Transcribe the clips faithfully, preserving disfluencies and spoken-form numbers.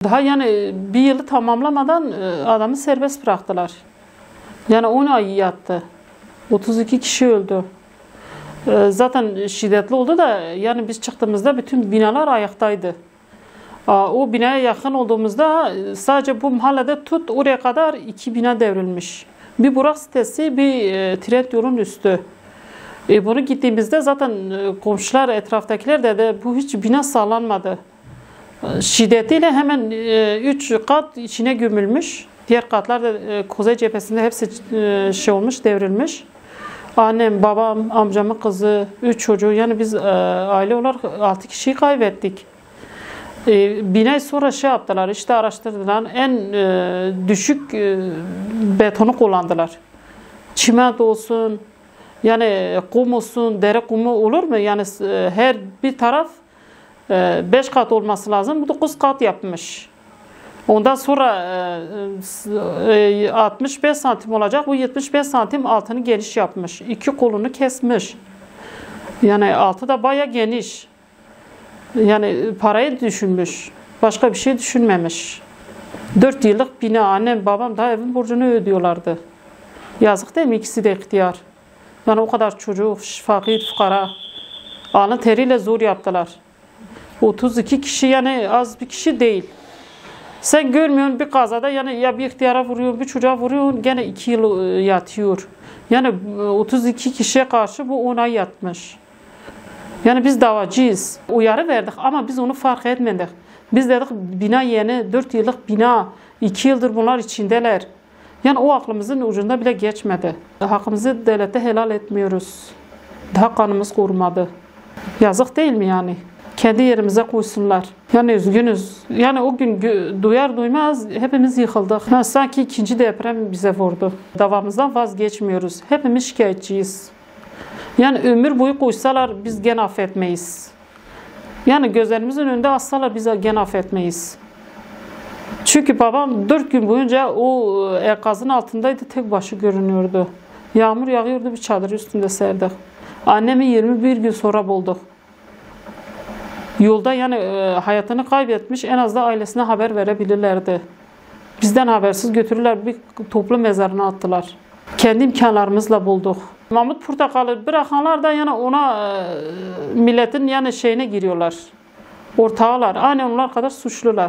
Daha yani bir yılı tamamlamadan adamı serbest bıraktılar. Yani on ay yattı. otuz iki kişi öldü. Zaten şiddetli oldu da yani biz çıktığımızda bütün binalar ayaktaydı. O binaya yakın olduğumuzda sadece bu mahallede tut oraya kadar iki bina devrilmiş. Bir Burak sitesi, bir tren yolun üstü. E bunu gittiğimizde zaten komşular, etraftakiler de, de bu hiç bina sağlanmadı. Şiddetiyle hemen üç kat içine gömülmüş. Diğer katlar da Kuzey cephesinde hepsi şey olmuş, devrilmiş. Annem, babam, amcamın kızı, üç çocuğu, yani biz aile olarak altı kişiyi kaybettik. E, binayı sonra şey yaptılar, işte araştırdılar, en e, düşük e, betonu kullandılar. Çimento olsun, yani kum olsun, dere kumu olur mu? Yani e, her bir taraf e, beş kat olması lazım, bu dokuz kat yapmış. Ondan sonra e, altmış beş santim olacak, bu yetmiş beş santim altını geniş yapmış. İki kolunu kesmiş. Yani altı da baya geniş. Yani parayı düşünmüş. Başka bir şey düşünmemiş. Dört yıllık bina, annem babam daha evin borcunu ödüyorlardı. Yazık değil mi? İkisi de ihtiyar. Yani o kadar çocuk, fakir, fukara. Alın teriyle zor yaptılar. otuz iki kişi, yani az bir kişi değil. Sen görmüyorsun bir kazada, yani ya bir ihtiyara vuruyorsun, bir çocuğa vuruyorsun, gene iki yıl yatıyor. Yani otuz iki kişiye karşı bu on ay yatmış. Yani biz davacıyız. Uyarı verdik ama biz onu fark etmedik. Biz dedik bina yeni, dört yıllık bina, iki yıldır bunlar içindeler. Yani o aklımızın ucunda bile geçmedi. Hakkımızı devlete helal etmiyoruz. Daha kanımız korumadı. Yazık değil mi yani? Kendi yerimize koysunlar. Yani üzgünüz. Yani o gün duyar duymaz hepimiz yıkıldık. Yani sanki ikinci deprem bize vurdu. Davamızdan vazgeçmiyoruz. Hepimiz şikayetçiyiz. Yani ömür boyu koysalar biz gene affetmeyiz. Yani gözlerimizin önünde assalar biz gene affetmeyiz. Çünkü babam dört gün boyunca o enkazın altındaydı, tek başı görünüyordu. Yağmur yağıyordu, bir çadır üstünde serdik. Annemi yirmi bir gün sonra bulduk. Yolda yani e, hayatını kaybetmiş, en az da ailesine haber verebilirlerdi. Bizden habersiz götürürler, bir toplu mezarına attılar. Kendi imkanlarımızla bulduk. Mahmut Portakal'ı bırakanlar da yani ona e, milletin yani şeyine giriyorlar. Ortağılar. Aynen onlar kadar suçlular.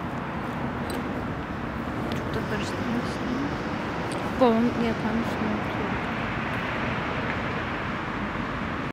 Karıştırmak istedim. Babam yatağın üstüne.